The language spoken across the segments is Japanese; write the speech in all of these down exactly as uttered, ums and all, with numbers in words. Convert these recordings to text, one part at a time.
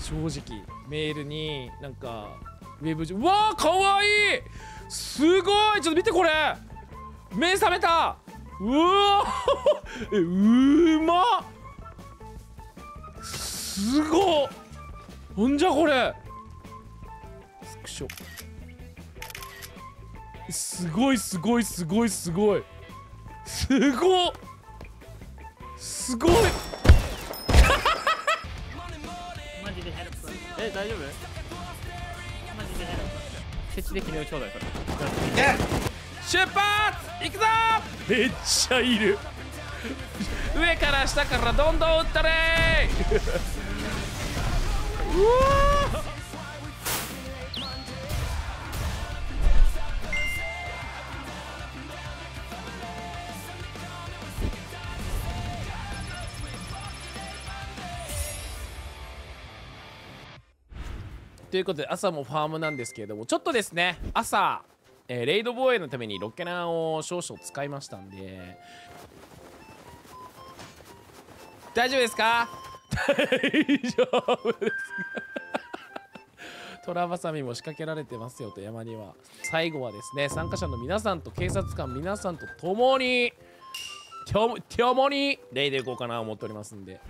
正直メールになんかウェブ上、うわーかわいい、すごい、ちょっと見てこれ、目覚めた、うわーえうまっ、すごっ、なんじゃこれ、スクショ、すごいすごいすごいすごいすごっ、すごいマジでヘルプ。 え、大丈夫？ マジでヘルプ。 設置できるちょうだいそれ。 出発行くぞ、めっちゃいる上から下からどんどん撃ったれーうわーということで朝もファームなんですけれども、ちょっとですね朝、えー、レイド防衛のためにロッケナーを少々使いましたんで、大丈夫ですか大丈夫ですかトラバサミも仕掛けられてますよと、山には。最後はですね参加者の皆さんと警察官皆さんと共に共にレイでいこうかなと思っておりますんで、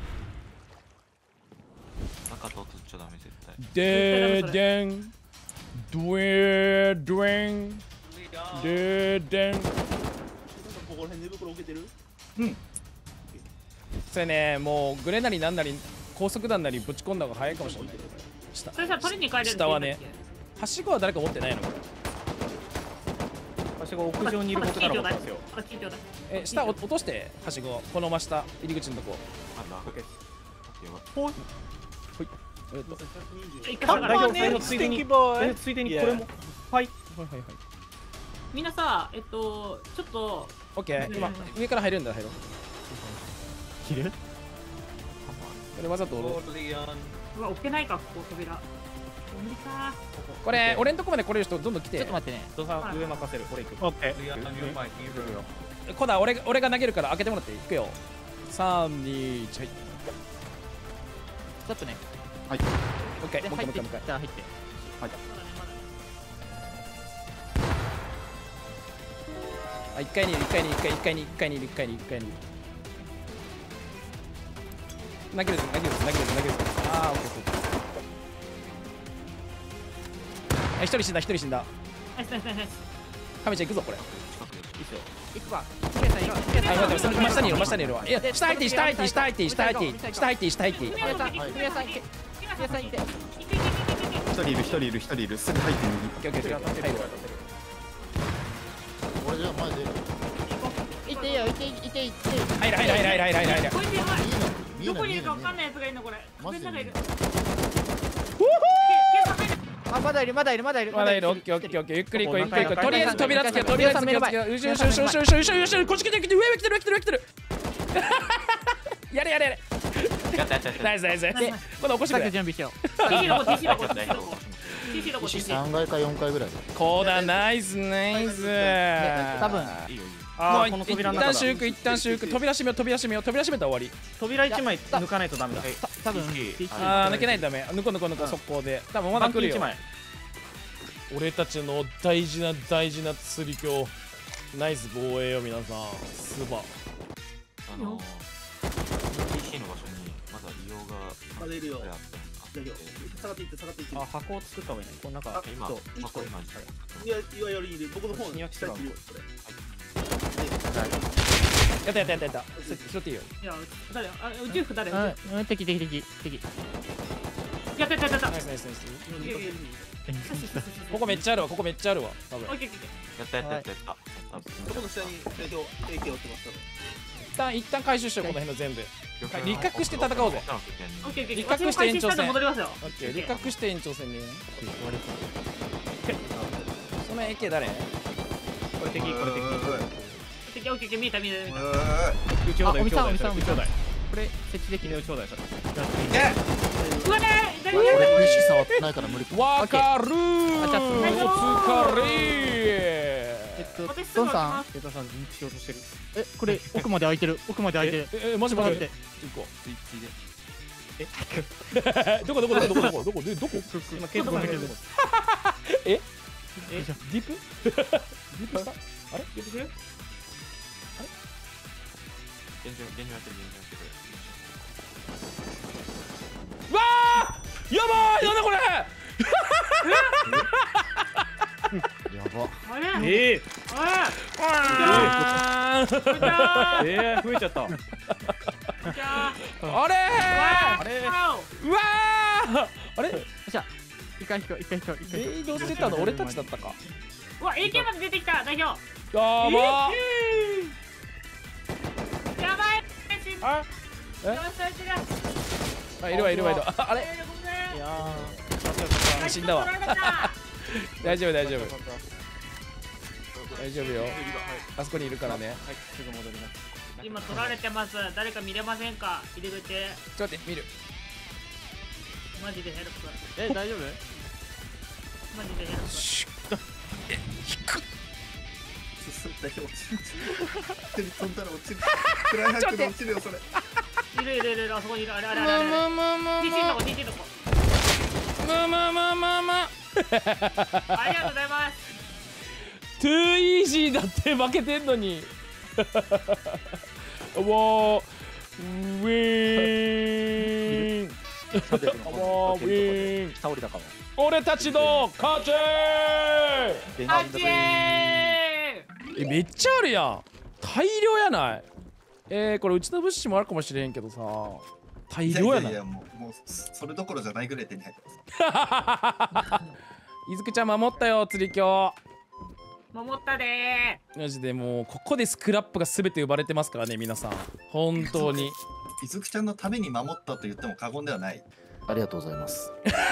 中と映っちゃダメ絶対。 でーでんドゥエードゥエンでーでん、 ここら辺寝袋置けてる？ それね、もうグレなりなんなり高速弾なりぶち込んだ方が早いかもしれない。下それさ、取りに帰れるって下はね言うんだっけ、 はしごは誰か持ってないの？ 私が屋上にいることなら持ってますよ。 あ、聞いてください。 え、下お落としてはしご、この真下入り口のとこ。 あんだ。 オッケー。 やばい。 ほい。 えっと一回下がる代表代表ついでに代表ついでにこれも。はい。 はいはいはい。 みんなさ、えっと、ちょっと、 オッケー、今上から入るんだ、入ろう。 切る？ これわざとゴールディアン。 うわ、置けないか、ここ扉。無理か。 これ俺んとこまで来れる人どんどん来て。 ちょっと待ってね。土佐上任せる。俺行く。オッケー。 リアンの前にいるよ。 コダ俺俺が投げるから開けてもらっていくよ。さんにいちはい。 ちょっとね。 はい。オッケー。もう一回もう一回もう一回。 じゃあ入って。はい。 あ、一回にいる一回にいる一回一回に一回にいる一回にいる一回にいる。投げるぞ投げるぞ投げるぞ投げるぞ。ああ、オッケーオッケー。あ、一人死んだ一人死んだ。 ナイスナイスナイスナイス。 カメちゃん行くぞこれ。 いいっすよ。行くか。ケイさん行く。ケイさんあ、待って、その真下にいる真下にいるわ。いや、下入って下入って下入って下入って下入って下入って。 ケイさん、ケイさん行って。ケイさん行って。 一人いる一人いる一人いるすぐ入って右。 オッケーオッケーオッケー。入るわ。 俺じゃあ前で行っていいよ、行っていい、行っていい。 入る入る入る入る入る入る。 こいつやばい。 見えどこない見えないにいるか分かんないやつがいるのこれ。 マジで壁の中いる。 あ、まだいる、まだいる、まだいる。 まだいる。オッケーオッケーオッケー。ゆっくり行こうゆっくり行こう。とりあえず扉つけようとりあえず扉つけよう。よしよしよしよしよしよしよしよし。こっち来て来て上来てる上来てる上来てる。やれやれやれ。 やったやったやった。 ナイスナイスナイス。まだ起こしてくれ。 準備しよう。 ティーシー どこ ティーシー どこ ティーシー どこ大丈夫ティーシー どこ ティーシー。 三階か四階ぐらい。 コーダナイスナイス。 多分いいよいいよ。 あー、こもう一の扉の中だ。 旦修復一旦修復。扉閉めよう扉閉めよう扉閉めたら終わり。 扉一枚抜かないとダメだ。 多分ああ抜けないとダメ。抜こう抜こう抜こう速攻で。多分まだ来るよ。俺たちの大事な大事な釣り橋。ナイス防衛よ皆さん。スバ。 あの ティーシー の場所にまだ異様が出るよ。 あっていやいや下がっていって下がっていって。 あ、箱を作った方がいいね。この中。 今そう箱今自体いやいわよりいる。僕の方にに下にいるよ。これ。 やったやったやったやった。拾っていいよ。 いや、誰？あ、ジューフ誰？ うん、うん、敵敵敵敵。 やったやったやった。 ナイスナイスナイス。 いやいやいや。 ここめっちゃあるわここめっちゃあるわ。多分。 オッケーオッケー。 やったやったやったやった。 そこの下に代表 エーケー をってます一旦一旦回収しようこの辺の全部。立角して戦おうぜ。 オッケーオッケー。 立角して延長戦戻りますよ。 オッケー立角して延長戦ね。その エーケー 誰？ これ敵、これ敵。 敵、オッケーオッケー、見えた見えた見えた。 宇宙台、あ、お宇宙台、 みさん、おみさん、おみさん。 ここれ設置できる宇宙台、それ。 うわねー、大丈夫。 俺西触ってないから無理。 わかるー。 あじゃあお疲れー。 えっと、 私すドンさんぐ開けます。 ケイタさん、認知しようとしてる。え、これ、奥まで開いてる。奥まで開いてる。 ええマジマジ。 待って行こスイッチで。 どこどこどこどこどこどこでどこ今ケントさんがいるとこええディープディープしたあれ出てくる現状現状やってる現状やってるわあやばーなんだこれやば。 あれええああーーええ増えちゃったじゃああれあれーうわーあれじゃ一回引こう一回引こう一回レイドしてたの俺たちだったかうわ エーケー まで出てきた代表やばーやばいあえよしよしよしあいるわいるわいるわああれえーごめんいやー死んだわ取られた大丈夫大丈夫大丈夫よあそこにいるからねはいすぐ戻ります今取られてます誰か見れませんか入り口ちょっと待って見るマジでヘルプえ大丈夫マジでヘルプシュッ進んだよ落ちる手に飛んだら落ちるフライハックで落ちるよそれいるいるいるいるあそこにいるあれあれあれあれまあまあまあティーティー のとこ ティーティー のとこまあまあまあまあまあありがとうございますトゥーイージーだって負けてんのにおおウィーンおおウィーン倒れたかも俺たちの勝ちあっちーえめっちゃあるやん大量やないえー、これうちの物資もあるかもしれんけどさ大量やないいやもうもうそれどころじゃないぐらい手に入ってます。 いずくちゃん守ったよ釣り今守ったで日マジでもうここでスクラップが全て奪われてますからね皆さん本当にいずくちゃんのために守ったと言っても過言ではない。 ありがとうございます。 プロ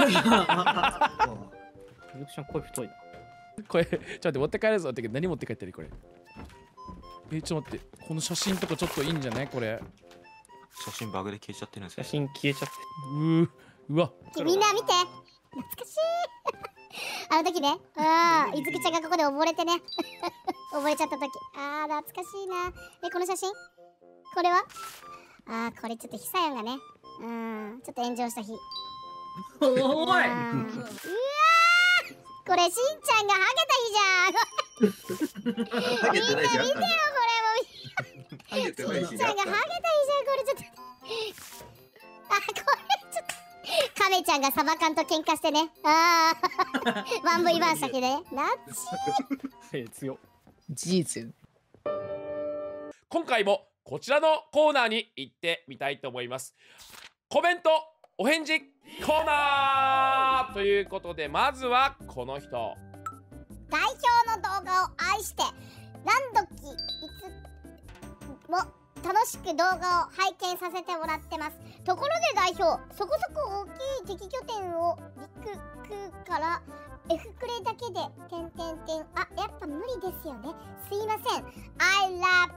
ダクション声太いなこれちょっと待って持って帰るぞって何持って帰ったりこれえちょっと待ってこの写真とかちょっといいんじゃないこれ写真バグで消えちゃってるんですよ写真消えちゃってうーうわみんな見て懐かしいあの時ねああいずくちゃんがここで溺れてね溺れちゃった時ああ懐かしいなえこの写真これはああこれちょっとヒサヤンがねうんちょっと炎上した日おーいあーうわーこれしんちゃんがハゲた日じゃんハゲてないじゃん。 見てよこれもハゲてないししんちゃんがハゲた日じゃんこれちょっとあこれちょっとカメちゃんがサバ缶と喧嘩してねああワンブイワンしたけでナッチえ強事実。 今回もこちらのコーナーに行ってみたいと思いますコメントお返事コーナーということでまずはこの人代表の動画を愛して何時いつも楽しく動画を拝見させてもらってますところで代表そこそこ大きい敵拠点を陸空から F クレだけで点点点あやっぱ無理ですよねすいません I love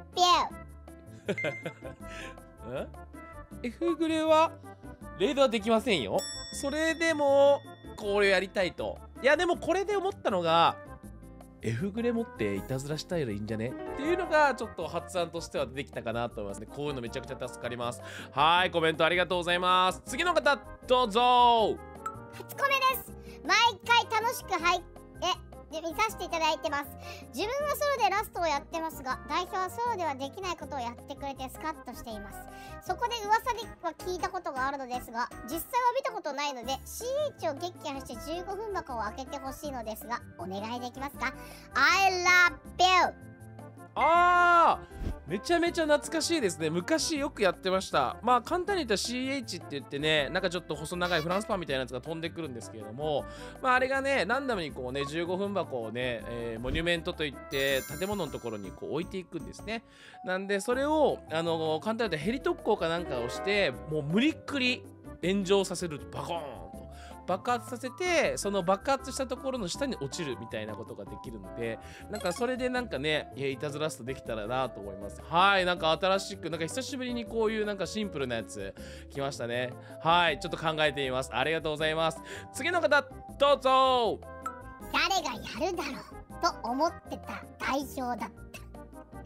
you ん F グレはレードはできませんよそれでもこれやりたいといやでもこれで思ったのが F グレ持っていたずらしたいらいいんじゃねっていうのがちょっと発案としては出てきたかなと思いますねこういうのめちゃくちゃ助かりますはいコメントありがとうございます次の方どうぞ初コメです毎回楽しくはいえで見させていただいてます自分はソロでラストをやってますが代表はソロではできないことをやってくれてスカッとしていますそこで噂では聞いたことがあるのですが実際は見たことないので シーエイチ を撃破してじゅうごふん箱を開けてほしいのですがお願いできますか I love you あーめちゃめちゃ懐かしいですね昔よくやってましたまあ簡単に言ったら シーエイチ って言ってねなんかちょっと細長いフランスパンみたいなやつが飛んでくるんですけれどもまああれがねランダムにこうねじゅうごふん箱をね、えー、モニュメントといって建物のところにこう置いていくんですねなんでそれをあの簡単に言ったらヘリ特攻かなんかをしてもう無理っくり炎上させるバコーンと爆発させてその爆発したところの下に落ちるみたいなことができるのでなんかそれでなんかねいたずらすとできたらなと思いますはいなんか新しくなんか久しぶりにこういうなんかシンプルなやつ来ましたねはいちょっと考えてみますありがとうございます次の方どうぞ誰がやるだろうと思ってた代表だった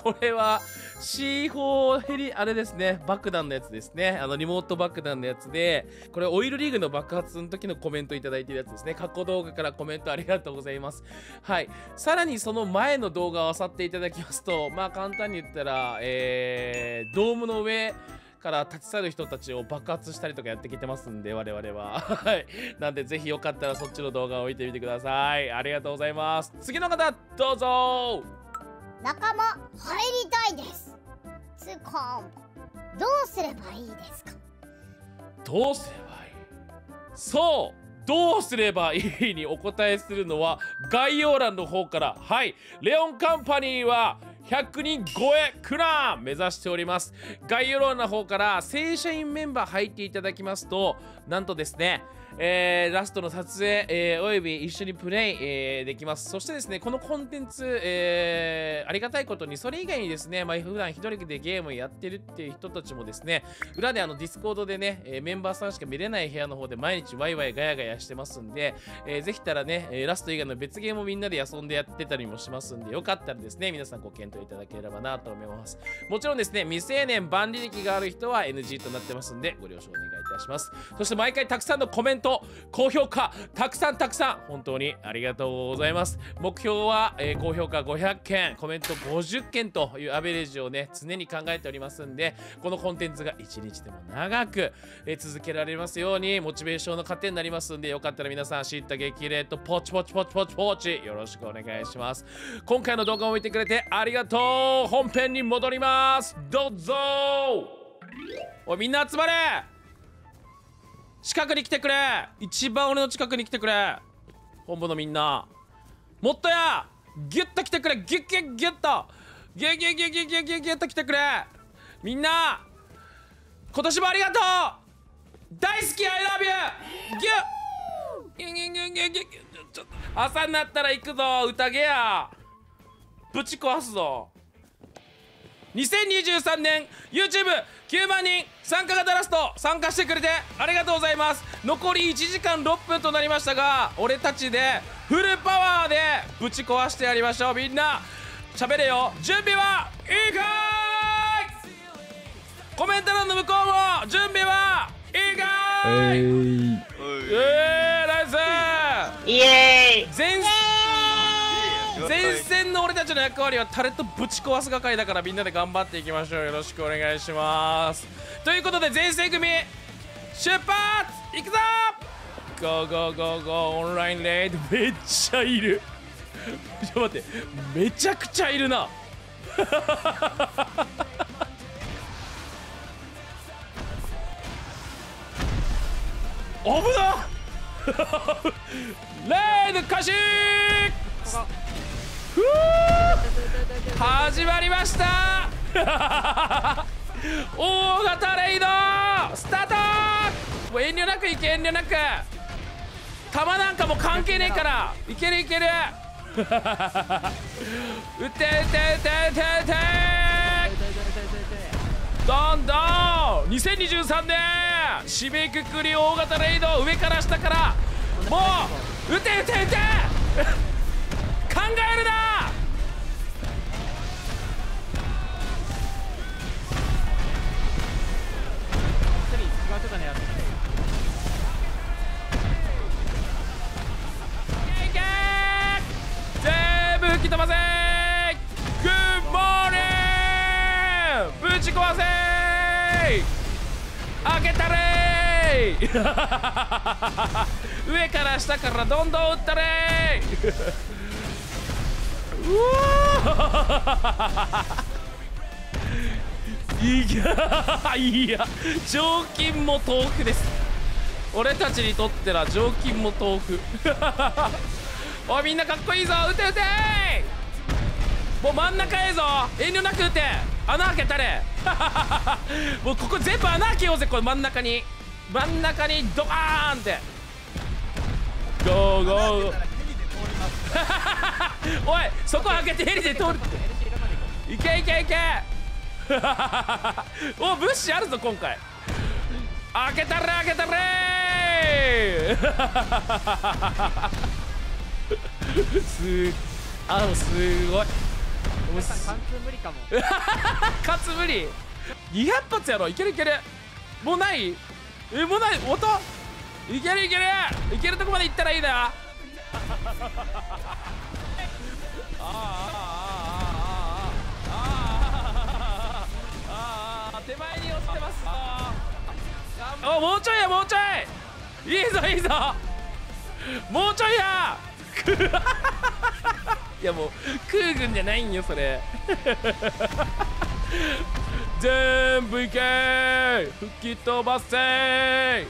これは シーフォー ヘリあれですね、爆弾のやつですね。あのリモート爆弾のやつで、これオイルリーグの爆発の時のコメントいただいてるやつですね。過去動画からコメントありがとうございます。はい。さらにその前の動画を漁っていただきますと、まあ簡単に言ったら、えー、ドームの上から立ち去る人たちを爆発したりとかやってきてますんで、我々は。はい。なんでぜひよかったらそっちの動画を見てみてください。ありがとうございます。次の方、どうぞ。 仲間入りたいです。ツーコンボどうすればいいですか？ どうすればいい？そうどうすればいいにお答えするのは概要欄の方から。はい、レオンカンパニーはひゃくにん超えクラン目指しております。概要欄の方から正社員メンバー入っていただきますと、なんとですね、えー、ラストの撮影、えー、および一緒にプレイ、えー、できます。そしてですね、このコンテンツ、えー、ありがたいことにそれ以外にですね、まあ、普段一人でゲームをやってるっていう人たちもですね、裏であのディスコードでね、えー、メンバーさんしか見れない部屋の方で毎日ワイワイガヤガヤしてますんで、えー、ぜひたらね、えー、ラスト以外の別ゲームをみんなで遊んでやってたりもしますんで、よかったらですね、皆さんご検討いただければなと思います。もちろんですね、未成年万履歴がある人は エヌジー となってますんで、ご了承お願いいたします。そして毎回たくさんのコメント、高評価、たくさんたくさん本当にありがとうございます。目標は、えー、高評価ごひゃっけん、コメントごじゅっけんというアベレージをね、常に考えておりますんで、このコンテンツがいちにちでも長く、えー、続けられますようにモチベーションの糧になりますんで、よかったら皆さん知った激励とポチポチポチポチポチよろしくお願いします。今回の動画を見てくれてありがとう。本編に戻ります。どうぞ。おいみんな集まれ。近くに来てくれ。一番俺の近くに来てくれ。本部のみんなもっとやギュッと来てくれ。ギュッギュッギュッとギュッギュッギュッギュッギュッギュッギュッと来てくれ。みんな今年もありがとう。大好き I love you ギュッギュッギュッギュッギュッギュッ。ちょっと朝になったら行くぞ。宴やぶち壊すぞ。にせんにじゅうさんねん ユーチューブきゅうまんにん参加型ラスト参加してくれてありがとうございます。残りいちじかんろっぷんとなりましたが、俺たちでフルパワーでぶち壊してやりましょう。みんな喋れよ。準備はいいかーい。コメント欄の向こうも準備はいいかーい。えー、えー、ナイスイエーイ。前前線の俺たちの役割はタレットぶち壊す係だから、みんなで頑張っていきましょう。よろしくお願いします。ということで前線組出発いくぞ。ゴーゴーゴーゴー。オンラインレイドめっちゃいる。ちょっと待って、めちゃくちゃいるな。危な。レイド開始。ふー始まりました。大型レイドスタート。もう遠慮なくいけ。遠慮なく弾なんかも関係ねえからいけるいける。撃って撃って撃って撃って撃ってどんどん。にせんにじゅうさんねん締めくくり大型レイド上から下からもう撃て撃て撃て考えるな。いけ全部吹き飛ばせ。グッモーニングぶち壊せ。開けたれ上から下からどんどん撃ったれ。うわいやいや常勤も豆腐です。俺たちにとっては常勤も豆腐。おいみんなかっこいいぞ。撃て撃て。もう真ん中ええぞ。遠慮なく撃て。穴開けたれ。もうここ全部穴開けようぜ。これ真ん中に真ん中にドカーンって。ゴーゴー。おいそこ開けてヘリで通る。いけいけいけ。お物資あるぞ今回。開けたれ開けたれ。すあすごい。 中さん貫通無理かも。 勝つ無理。にひゃく発やろ。いけるいける。もうない。えもうない音。いけるいけるいけるとこまで行ったらいいな。あああああああああ手前に落ちてます。あもうちょいやもうちょい。いいぞいいぞ。もうちょいや。いやもう空軍じゃないんよそれ。全部いけー吹き飛ばせー。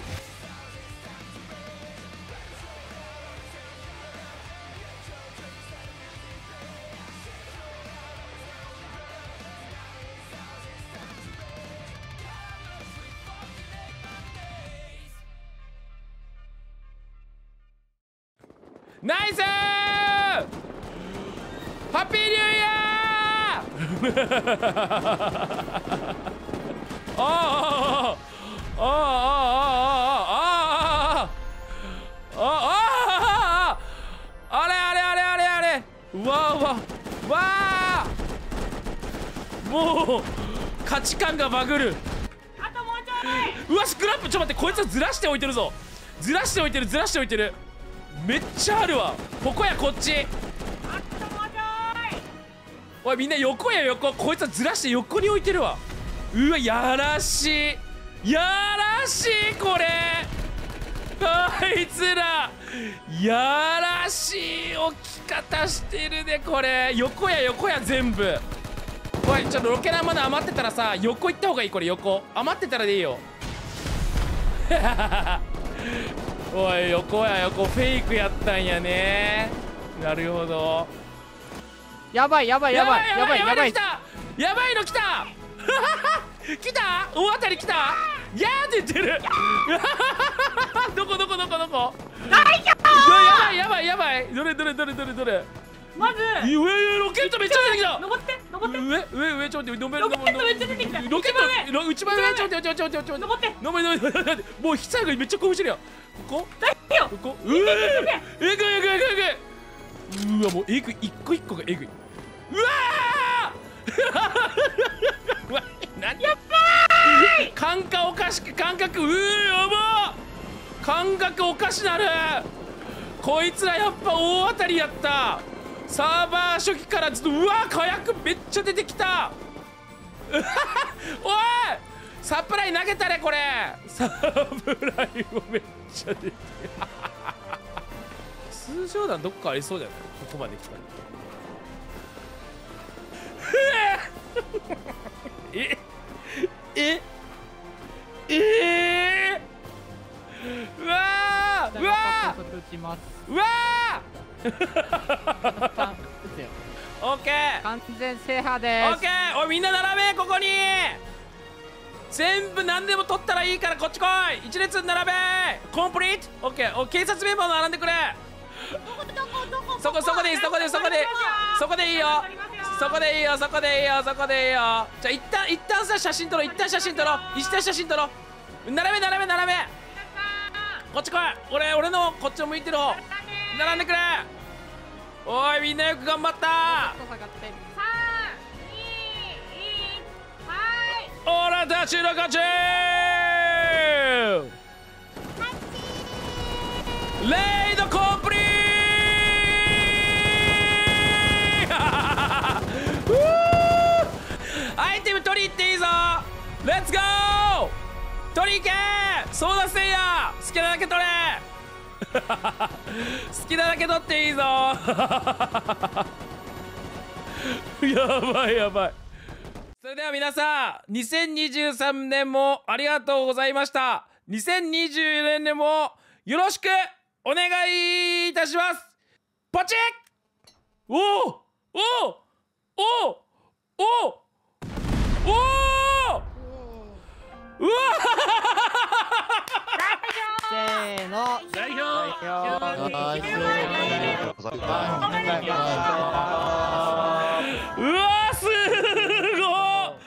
ナイスーハッピーニューイヤー。あああああああああああれあれあれあれあれうわうわわあもう価値観がバグる。 あともうちょいうわスクラップちょっと待ってこいつはずらしておいてるぞ。ずらしておいてるずらしておいてる。めっちゃあるわ。ここやこっち。 あともうちょい。 おいみんな横や横。こいつはずらして横に置いてるわ。うわやらしいやらしいこれ。あいつらやらしい置き方してるねこれ。横や横や全部。おいちょっとロケランまだ余ってたらさ横行った方がいい。これ横余ってたらでいいよ。おい横や横フェイクやったんやね。なるほど。 やばいやばいやばいやばいやばい。 来たやばいの来た。来た大当たり来た。ギャーって言ってる。どこどこどこどこ。 大丈やばいやばいやばい。どれどれどれどれどれ。 夫。まず上上ロケットめっちゃ出てきた。 登って登って上上上ちょっと待って。 ロケットめっちゃ出てきた。 ロケット一番上ちょっとちょっとちょっとちょっと登って登れ登れ登れ。もう最後にめっちゃ興奮してるよ。ここ大丈夫。 ここうええぐいえぐいえぐいえぐい。うわもうえぐい一個一個がえぐい。うわーうわ何やっばーい。感覚おかしく感覚うーやばー。感覚おかしなる。こいつらやっぱ大当たりやった。サーバー初期からずっとうわー火薬めっちゃ出てきた。おいサプライ投げたねこれ。サプライもめっちゃ出て通常弾どっかありそうじゃないここまで来たら。えええー、うわーうわー打ちます。 うわーオッケー完全制覇でオッケー。おいみんな並べここに。全部何でも取ったらいいからこっち来い。一列に並べコンプリート。オッケー。お警察メンバー並んでくれ。そこそこでいいそこでそこでそこでいいよそこでいいよそこでいいよそこでいいよ。じゃあ一旦一旦さ写真撮ろう。一旦写真撮ろう。一旦写真撮ろう。並べ並べ並べこっち来い。俺俺のこっちを向いてる方並んでくれ。おいみんなよく頑張った。俺たちの勝ち。レイドコンプリート。アイテム取り行っていいぞ。レッツゴー取り行け。ソーダせいや好きなだけ取れ。好きなだけ取っていいぞ。やばいやばい。それでは皆さんにせんにじゅうさんねんもありがとうございました。にせんにじゅうよねんもよろしくお願いいたします。ポチッ。おおおおおおおうわせーの代表うわすごいうわ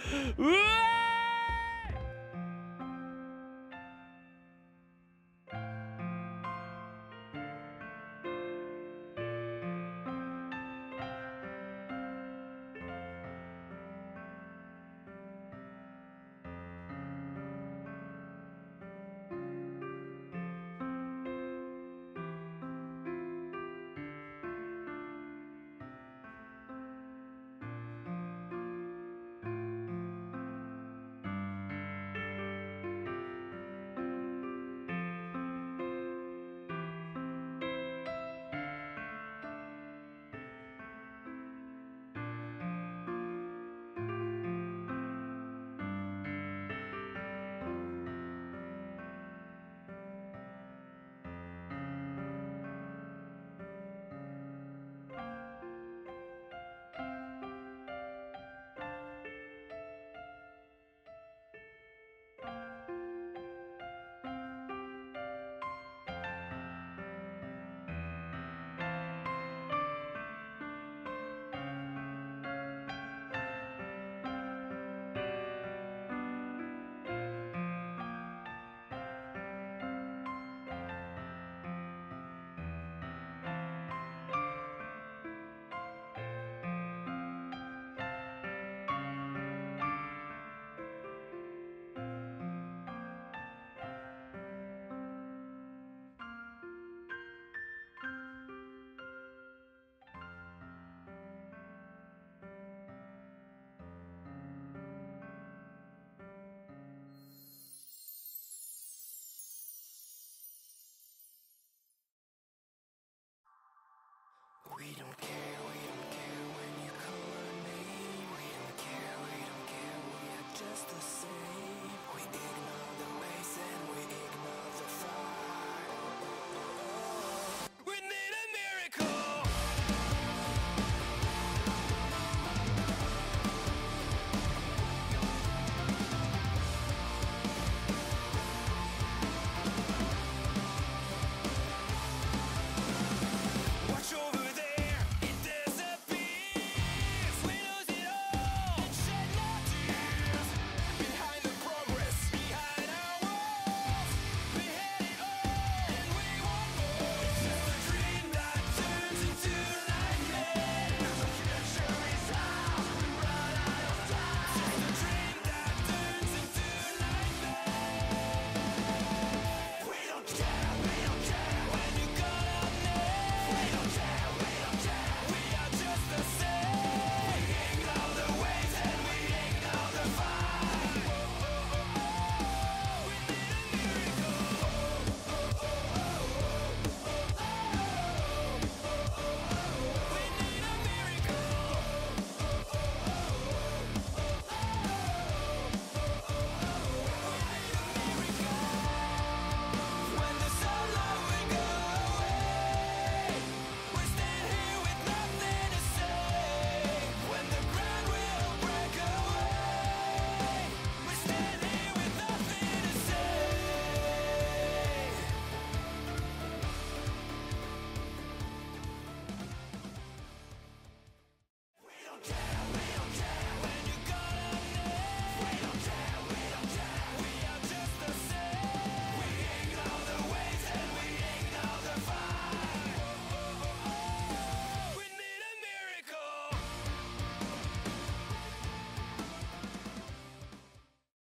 just the same. We didn't